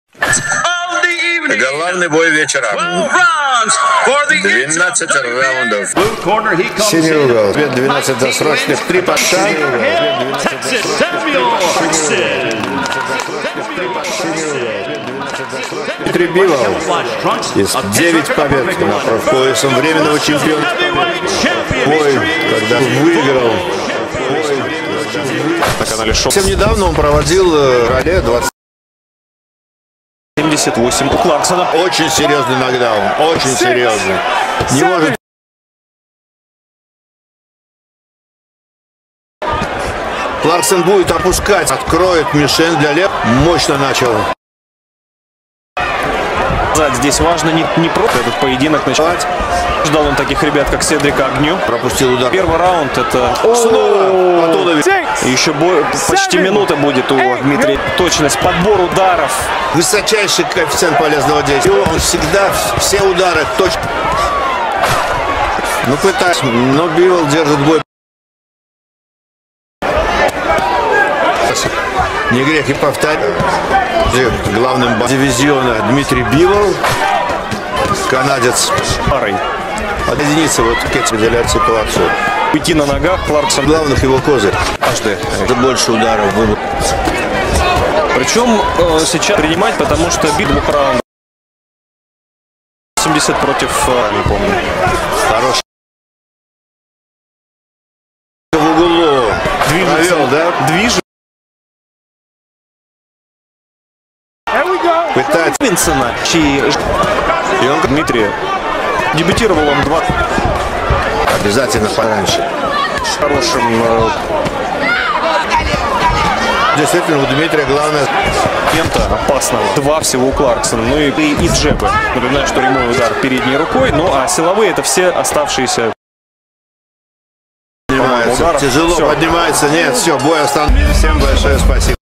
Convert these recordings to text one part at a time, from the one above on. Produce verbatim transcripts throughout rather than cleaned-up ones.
Главный бой вечера. двенадцать раундов. Синий угол. двенадцать досрочных. Три поста. Дмитрий Бивол. девять побед на поясом временного чемпиона. Бой, когда выиграл. На канале Шоу. Совсем недавно он проводил ралли двадцать семьдесят восемь у Кларксона. Очень серьезный нокдаун. Очень серьезный. Не может. Кларксон будет опускать. Откроет мишень для лев. Мощно начал. Здесь важно не, не просто этот поединок начать. Ждал он таких ребят, как Седрика Агню. Пропустил удар. Первый раунд это... Снова. Еще бой, почти минута будет у Дмитрия. Точность, подбор ударов. Высочайший коэффициент полезного действия. Он всегда все удары точно. Ну пытается, но Бивол держит бой. Не грех и повторять. Главным дивизиона Дмитрий Бивол, канадец. Парой. Единица вот к определяции палацу. Уйти на ногах, Кларксон. Главных его козырь. Каждый. Это больше ударов. Причем э, сейчас принимать, потому что бит двух раундов. семьдесят против, э, не помню. Хороший. В углу. Провел, да? Движет. Пытается. Винсона, чьи... И он, Дмитрий, дебютировал он два. Обязательно пораньше. Хорошим... Э... Действительно, у Дмитрия главное... Кем-то опасного. Два всего у Кларксона. Ну и, и, и джебы. Напоминаю, что прямой удар передней рукой. Ну а силовые это все оставшиеся... Поднимается. Тяжело все. Поднимается. Нет, все, бой остановлен. Всем большое спасибо.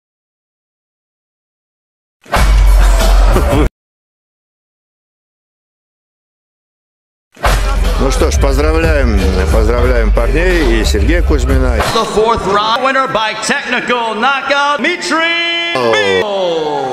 Ну что ж, поздравляем, поздравляем парней и Сергея Кузьмина. The fourth round winner by technical knockout, Dmitry Bivol.